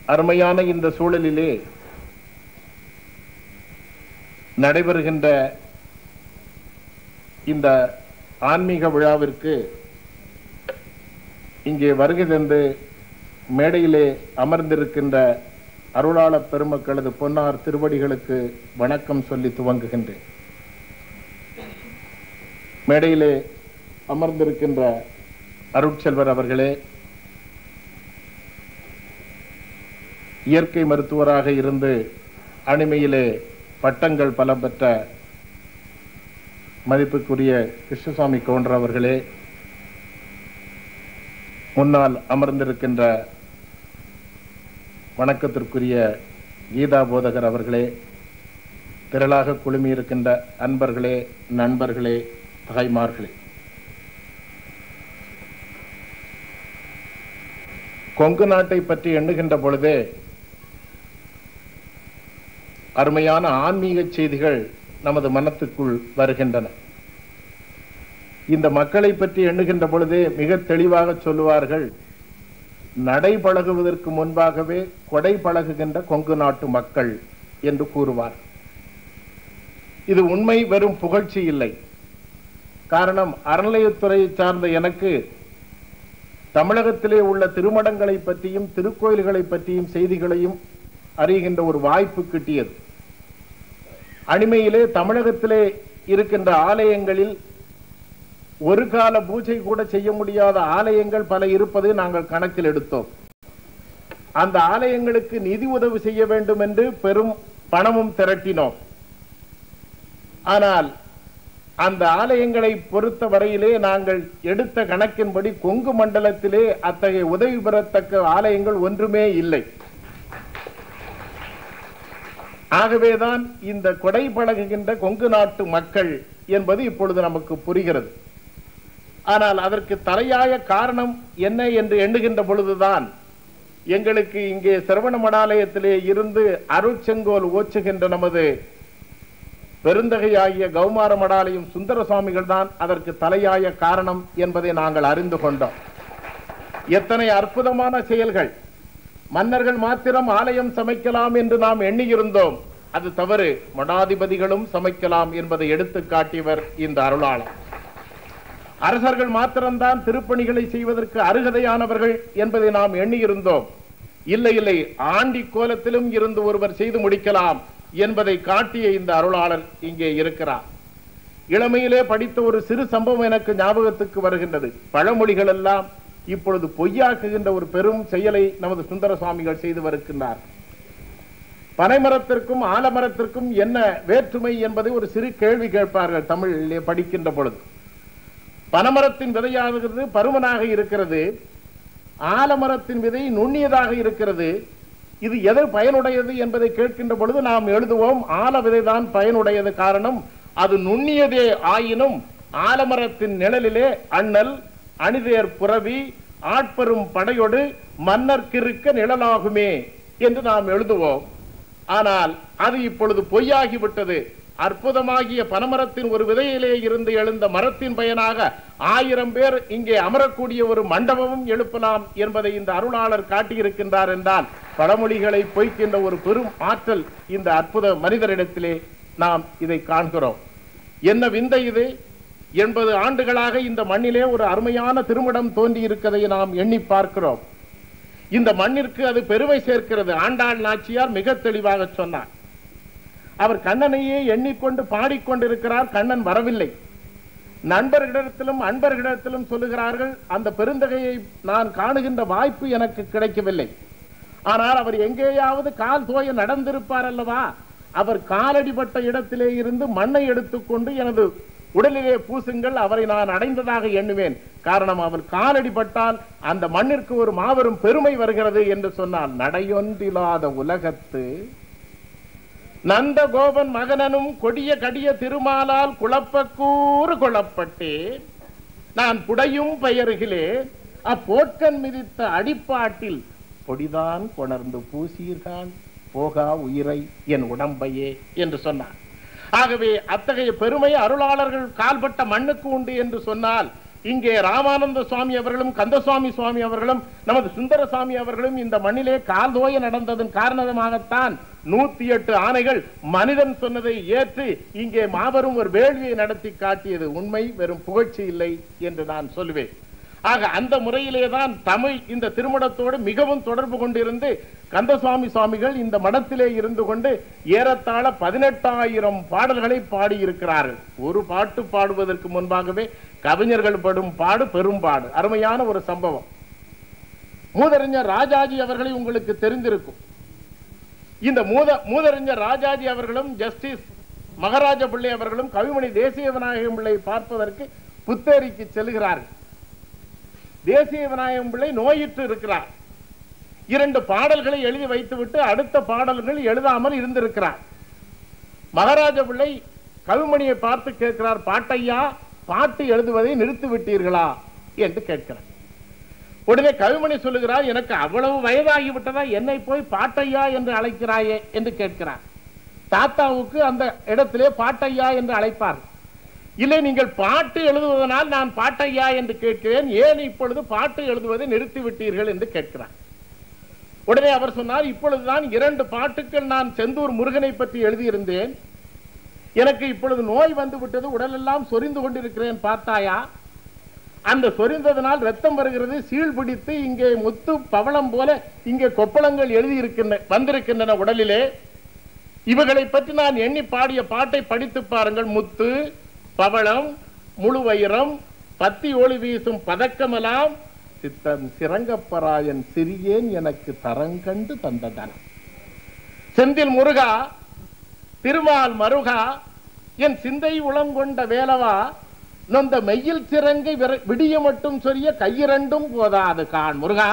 அருமையான இந்த சூழலிலே நடைபெறுகின்ற இந்த ஆன்மீக விழாவிற்கு இங்கே வருகை தந்து மேடையிலே அமர்ந்திருக்கின்ற அருளாளர் பெருமக்களது பொன்னார் திருவடிகளுக்கு வணக்கம் சொல்லி துவங்குகின்றேன். மேடையிலே அமர்ந்திருக்கின்ற அருட்செல்வர் அவர்களே, இயற்கை மருத்துவராக இருந்து அணிமையிலே பட்டங்கள் பல பெற்ற மதிப்புக்குரிய கிருஷ்ணசாமி கவுண்டர் அவர்களே, முன்னால் அமர்ந்திருக்கின்ற வணக்கத்திற்குரிய கீதா போதகர் அவர்களே, திரளாக குழுமியிருக்கின்ற அன்பர்களே, நண்பர்களே, தாய்மார்களே, கொங்கு நாட்டை பற்றி எண்ணுகின்ற பொழுதே அருமையான ஆன்மீக செய்திகள் நமது மனத்துக்குள் வருகின்றன. இந்த மக்களை பற்றி எண்ணுகின்ற பொழுதே மிக தெளிவாக சொல்லுவார்கள், நடை பழகுவதற்கு முன்பாகவே கொடை பழகுகின்ற கொங்கு நாட்டு மக்கள் என்று கூறுவார். இது உண்மை, வெறும் புகழ்ச்சி இல்லை. காரணம், அறநிலையத்துறையை சார்ந்த எனக்கு தமிழகத்திலே உள்ள திருமடங்களை பற்றியும் திருக்கோயில்களை பற்றியும் செய்திகளையும் அறிகின்ற ஒரு வாய்ப்பு கிட்டியது. அணிமையிலே தமிழகத்திலே இருக்கின்ற ஆலயங்களில் ஒரு கால பூஜை கூட செய்ய முடியாத ஆலயங்கள் பல இருப்பதை நாங்கள் கணக்கில் எடுத்தோம். அந்த ஆலயங்களுக்கு நிதி உதவி செய்ய வேண்டும் என்று பெரும் பணமும் திரட்டினோம். ஆனால் அந்த ஆலயங்களை பொறுத்த வரையிலே நாங்கள் எடுத்த கணக்கின்படி கொங்கு மண்டலத்திலே அத்தகைய உதவி பெறத்தக்க ஆலயங்கள் ஒன்றுமே இல்லை. ஆகவேதான் இந்த கொடை பழகுகின்ற கொங்கு நாட்டு மக்கள் என்பது இப்பொழுது நமக்கு புரிகிறது. ஆனால் அதற்கு தலையாய காரணம் என்ன என்று எண்ணுகின்ற பொழுதுதான் எங்களுக்கு இங்கே சிரவண மடாலயத்திலே இருந்து அருட்செங்கோல் ஓச்சுகின்ற நமது பெருந்தகையாகிய கௌமார மடாலயம் சுந்தர சுவாமிகள் தான் அதற்கு தலையாய காரணம் என்பதை நாங்கள் அறிந்து கொண்டோம். எத்தனை அற்புதமான செயல்கள்! மன்னர்கள் மாத்திரம் ஆலயம் சமைக்கலாம் என்று நாம் எண்ணியிருந்தோம். அது தவறு, மடாதிபதிகளும் சமைக்கலாம் என்பதை எடுத்து காட்டியவர் இந்த அருளாளர். அரசர்கள் மாத்திரம்தான் திருப்பணிகளை செய்வதற்கு அருகதையானவர்கள் என்பதை நாம் எண்ணியிருந்தோம். இல்லை இல்லை, ஆண்டி கோலத்திலும் இருந்து ஒருவர் செய்து முடிக்கலாம் என்பதை காட்டிய இந்த அருளாளர் இங்கே இருக்கிறார். இளமையிலே படித்த ஒரு சிறு சம்பவம் எனக்கு ஞாபகத்துக்கு வருகின்றது. பழமொழிகள் எல்லாம் இப்பொழுது பொய்யாக்குகின்ற ஒரு பெரும் செயலை நமது சுந்தர சுவாமிகள் செய்து வருகின்றார். பனைமரத்திற்கும் ஆலமரத்திற்கும் என்ன வேற்றுமை என்பதை ஒரு சிறு கேள்வி கேட்பார்கள் தமிழிலே படிக்கின்ற பொழுது. பனைமரத்தின் விதையாகிறது பருமனாக இருக்கிறது, ஆலமரத்தின் விதை நுண்ணியதாக இருக்கிறது. இது எது பயனுடையது என்பதை கேட்கின்ற பொழுது நாம் எழுதுவோம், ஆல விதைதான் பயனுடையது. காரணம், அது நுண்ணியதே ஆயினும் ஆலமரத்தின் நிழலிலே அண்ணல் அணிதேர் புறவி ஆட்பெரும் படையோடு மன்னர்க்கிருக்க நிழலாகுமே என்று நாம் எழுதுவோம். ஆனால் அது இப்பொழுது பொய்யாகிவிட்டது. அற்புதமாகிய பனமரத்தின் ஒரு விதையிலே இருந்து எழுந்த மரத்தின் பயனாக 1000 பேர் இங்கே அமரக்கூடிய ஒரு மண்டபமும் எழுப்பலாம் என்பதை இந்த அருளாளர் காட்டியிருக்கின்றார் என்றால் பழமொழிகளை பொய்க்கின்ற ஒரு பெரும் ஆற்றல் இந்த அற்புத மனிதரிடத்திலே நாம் இதை காண்கிறோம். என்ன விந்தை இது! 80 ஆண்டுகளாக இந்த மண்ணிலே ஒரு அருமையான திருமணம் தோன்றி இருக்கிறதை நாம் எண்ணி பார்க்கிறோம். இந்த மண்ணிற்கு அது பெருமை சேர்க்கிறது. ஆண்டாள் நாச்சியார் மிக தெளிவாக சொன்னார். அவர் கண்ணனையே எண்ணிக்கொண்டு பாடிக்கொண்டிருக்கிறார், கண்ணன் வரவில்லை. நண்பர்களிடத்திலும் அன்பர்களிடத்திலும் சொல்லுகிறார்கள், அந்த பெருந்தகையை நான் காணுகின்ற வாய்ப்பு எனக்கு கிடைக்கவில்லை. ஆனால் அவர் எங்கேயாவது கால் தோய நடந்திருப்பார் அல்லவா? அவர் காலடிப்பட்ட இடத்திலே இருந்து மண்ணை எடுத்துக்கொண்டு எனது உடலிலே பூசுங்கள், அவரை நான் அடைந்ததாக எண்ணுவேன். காரணம், அவர் காலடிப்பட்டால் அந்த மண்ணிற்கு ஒரு மாபெரும் பெருமை வருகிறது என்று சொன்னால், நடையொன்றில்லாத உலகத்து நந்த கோபன் மகனனும் கொடிய கடிய திருமாலால் குழப்பக்கூறு குழப்பட்டேன், நான் புடையும் பெயருகிலே அப்போட்கன் மிதித்த அடிப்பாட்டில் பொடிதான் கொணர்ந்து பூசீர்கள் போகா உயிரை என் உடம்பையே என்று சொன்னார். ஆகவே அத்தகைய பெருமை அருளாளர்கள் கால்பட்ட மண்ணுக்கு உண்டு என்று சொன்னால் இங்கே ராமானந்த சுவாமி அவர்களும் கந்தசுவாமி சுவாமி அவர்களும் நமது சுந்தரசாமி அவர்களும் இந்த மண்ணிலே கால்தோய நடந்ததன் காரணமாகத்தான் 108 ஆணைகள் மனிதன் சொன்னதை ஏற்று இங்கே மாபெரும் ஒரு வேள்வியை நடத்தி காட்டியது. உண்மை, வெறும் புகழ்ச்சி இல்லை என்று நான் சொல்லுவேன். ஆக அந்த முறையிலேதான் தமிழ் இந்த திருமணத்தோடு மிகவும் தொடர்பு கொண்டிருந்து கந்தசுவாமி சுவாமிகள் இந்த மடத்திலே இருந்து கொண்டு ஏறத்தாழ 18,000 பாடல்களை பாடியிருக்கிறார்கள். ஒரு பாட்டு பாடுவதற்கு முன்பாகவே கவிஞர்கள் படும் பாடு பெரும்பாடு. அருமையான ஒரு சம்பவம். மூதறிஞர் ராஜாஜி அவர்களை உங்களுக்கு தெரிந்திருக்கும். இந்த மூதறிஞர் ராஜாஜி அவர்களும் ஜஸ்டிஸ் மகாராஜ பிள்ளை அவர்களும் கவிமணி தேசிய விநாயகம் பிள்ளை பார்ப்பதற்கு புத்தேரிக்கு செல்கிறார்கள். தேசிய விநாயகம் பிள்ளை நோயிற்று இருக்கிறார். 2 பாடல்களை எழுதி வைத்துவிட்டு அடுத்த பாடல்கள் எழுதாமல் இருந்திருக்கிறார். மகாராஜ பிள்ளை கவிமணியை பார்த்து கேட்கிறார், பாட்டையா, பாட்டு எழுதுவதை நிறுத்திவிட்டீர்களா என்று கேட்கிறார். உடனே கவிமணி சொல்லுகிறார், எனக்கு அவ்வளவு வயதாகிவிட்டதா, என்னை போய் பாட்டையா என்று அழைக்கிறாயே என்று கேட்கிறார். தாத்தாவுக்கு அந்த இடத்திலே பாட்டையா என்று அழைப்பார். இல்லை, நீங்கள் பாட்டு எழுதுவதனால் நான் பாட்டையா என்று கேட்கிறேன், ஏன் இப்பொழுது பாட்டு எழுதுவதை நிறுத்திவிட்டீர்கள் என்று கேட்கிறார். உடனே அவர் சொன்னார், இப்பொழுதுதான் 2 பாட்டுக்கள் நான் செந்தூர் முருகனை பற்றி எழுதியிருந்தேன். எனக்கு இப்பொழுது நோய் வந்து விட்டது, உடலெல்லாம் சொரிந்து கொண்டிருக்கிறேன், பார்த்தாயா? அந்த சொரிந்ததனால் ரத்தம் வருகிறது, சீழ் பிடித்து இங்கே முத்து பவளம் போல இங்கே கொப்பளங்கள் வந்திருக்கின்றன உடலிலே. இவர்களை பற்றி நான் எண்ணி பாடிய பாட்டை படித்து பாருங்கள். முத்து, பவளம், முழு வைரம், பத்தி ஒளி வீசும் பதக்கமெல்லாம் சித்தன் சிறங்கப்பராயன் சிறியேன் எனக்கு தரங்கண்டு தந்ததன. செந்தில் முருகா, திருமால் மருகா, என் சிந்தை உளங்கொண்ட வேலவா, நொந்த மெய்யில் சிறங்கை விடிய மட்டும் சொரிய கையிரண்டும் போதாது கான். முருகா,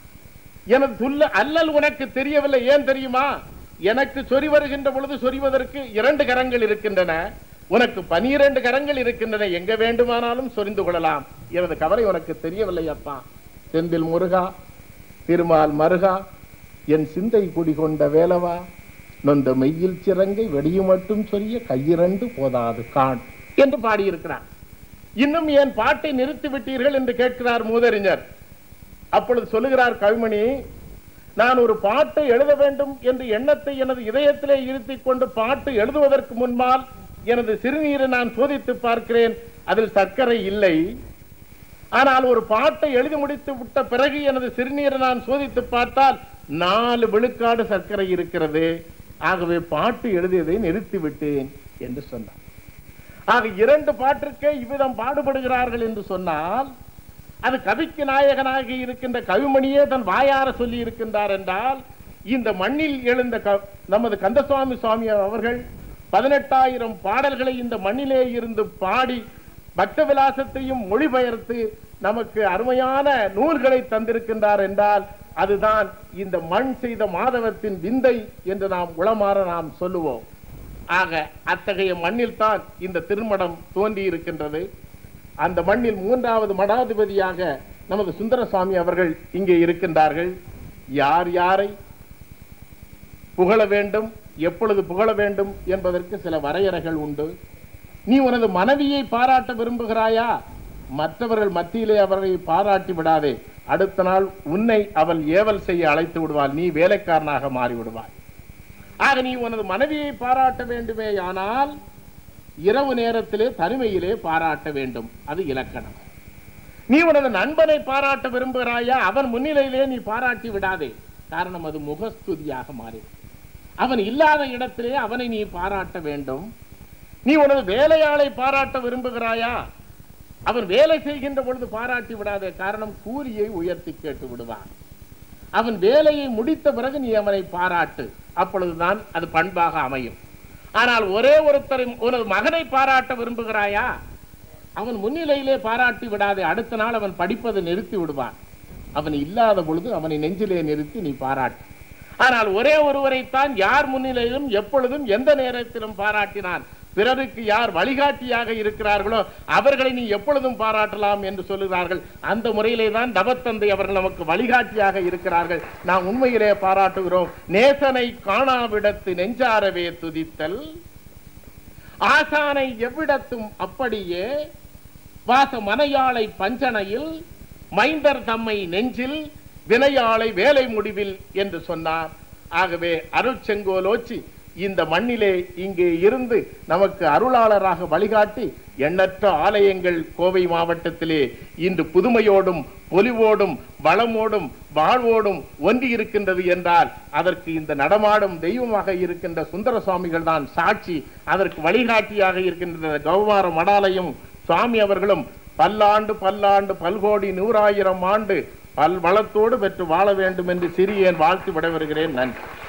எனது துல்ல அல்லல் உனக்கு தெரியவில்லை. ஏன் தெரியுமா? எனக்கு சொறி வருகின்ற பொழுது சொறிவதற்கு 2 கரங்கள் இருக்கின்றன, உனக்கு 12 கரங்கள் இருக்கின்றன, எங்க வேண்டுமானாலும் சொரிந்து கொள்ளலாம். எனது கவலை உனக்கு தெரியவில்லை அப்பா. செந்தில் முருகா, திருமால் மருகா, என் சிந்தை குடிகொண்ட வேலவா, நொந்த மெய்யில் சிறங்கை வெடியும் மட்டும் சொரிய கையிரண்டு போதாது கான் என்று பாடியிருக்கிறார். இன்னும் ஏன் பாட்டை நிறுத்தி விட்டீர்கள் என்று கேட்கிறார் மூதறிஞர். அப்பொழுது சொல்லுகிறார் கவிமணி, நான் ஒரு பாட்டை எழுத வேண்டும் என்ற எண்ணத்தை எனது இதயத்திலே இருத்திக் கொண்டு பாட்டு எழுதுவதற்கு முன்பால் எனது சிறுநீரை நான் சோதித்து பார்க்கிறேன், அதில் சர்க்கரை இல்லை. ஆனால் ஒரு பாட்டை எழுதி முடித்து விட்ட பிறகு எனது சிறுநீரை நான் சோதித்து பார்த்தால் 4 விழுக்காடு சர்க்கரை இருக்கிறது. ஆகவே பாட்டு எழுதியதை நிறுத்திவிட்டேன் என்று சொன்னார். ஆக 2 பாட்டிற்கே இவ்விதம் பாடுபடுகிறார்கள் என்று சொன்னால், அது கவிக்கு நாயகனாக இருக்கின்ற கவிமணியே தன் வாயார சொல்லி இருக்கின்றார் என்றால், இந்த மண்ணில் எழுந்த நமது கந்தசுவாமி சுவாமி அவர்கள் 18,000 பாடல்களை இந்த மண்ணிலே இருந்து பாடி பக்த விலாசத்தையும் மொழிபெயர்த்து நமக்கு அருமையான நூல்களை தந்திருக்கின்றார் என்றால், அதுதான் இந்த மண் செய்த மாதவத்தின் விந்தை என்று நாம் உளமாற நாம் சொல்லுவோம். ஆக அத்தகைய மண்ணில் தான் இந்த திருமணம் தோன்றி இருக்கின்றது. அந்த மண்ணில் 3வது மடாதிபதியாக நமது சுந்தரசாமி அவர்கள் இங்கே இருக்கின்றார்கள். யார் யாரை புகழ வேண்டும், எப்பொழுது புகழ வேண்டும் என்பதற்கு சில வரையறைகள் உண்டு. நீ உனது மனைவியை பாராட்ட விரும்புகிறாயா, மற்றவர்கள் மத்தியிலே அவரை பாராட்டி விடாதே. அடுத்த நாள் உன்னை அவள் ஏவல் செய்ய அழைத்து விடுவாள், நீ வேலைக்காரனாக மாறிவிடுவாள். ஆக நீ உனது மனைவியை பாராட்ட வேண்டுமே, ஆனால் இரவு நேரத்திலே தனிமையிலே பாராட்ட வேண்டும், அது இலக்கணம். நீ உனது நண்பனை பாராட்ட விரும்புகிறாயா, அவன் முன்னிலையிலே நீ பாராட்டி விடாதே. காரணம், அது முகஸ்துதியாக மாறி. அவன் இல்லாத இடத்திலே அவனை நீ பாராட்ட வேண்டும். நீ உனது வேலையாளை பாராட்ட விரும்புகிறாயா, அவன் வேலை செய்கின்ற பொழுது பாராட்டி விடாதே. காரணம், கூலியை உயர்த்தி கேட்டு விடுவான். அவன் வேலையை முடித்த பிறகு நீ அவனை பாராட்டு, அப்பொழுதுதான் அது பண்பாக அமையும். ஆனால் ஒரே ஒருத்தரை, உனது மகனை பாராட்ட விரும்புகிறாயா, அவன் முன்னிலையிலே பாராட்டி விடாதே. அடுத்த நாள் அவன் படிப்பதை நிறுத்தி விடுவான். அவன் இல்லாத பொழுது அவனை நெஞ்சிலே நிறுத்தி நீ பாராட்டு. ஆனால் ஒரே ஒருவரைத்தான் யார் முன்னிலையிலும் எப்பொழுதும் எந்த நேரத்திலும் பாராட்டினான். பிறருக்கு யார் வழிகாட்டியாக இருக்கிறார்களோ அவர்களை நீ எப்பொழுதும் பாராட்டலாம் என்று சொல்லுகிறார்கள். அந்த முறையிலே தான் தவத்தந்தை அவர்கள் நமக்கு வழிகாட்டியாக இருக்கிறார்கள். நாம் உண்மையிலே பாராட்டுகிறோம். நேசனை காணாவிடத்து நெஞ்சாரவே துதித்தல், ஆசானை எவ்விடத்தும் அப்படியே வாச மனையாளை பஞ்சனையில் மைந்தர் தம்மை நெஞ்சில் வினையாளை வேலை முடிவில் என்று சொன்னார். ஆகவே அருட்செங்கோலோச்சி இந்த மண்ணிலே இங்கே இருந்து நமக்கு அருளாளராக வழிகாட்டி எண்ணற்ற ஆலயங்கள் கோவை மாவட்டத்திலே இன்று புதுமையோடும் பொலிவோடும் வளமோடும் வாழ்வோடும் ஒன்றி இருக்கின்றது என்றால் அதற்கு இந்த நடமாடும் தெய்வமாக இருக்கின்ற சுந்தர சுவாமிகள் தான் சாட்சி. அதற்கு வழிகாட்டியாக இருக்கின்ற கௌமார மடாலயம் சுவாமி அவர்களும் பல்லாண்டு பல்லாண்டு பல்கோடி 100,000 ஆண்டு பல் வளத்தோடு பெற்று வாழ வேண்டும் என்று சிறியேன் வாழ்த்து விடைபெறுகிறேன். நன்றி.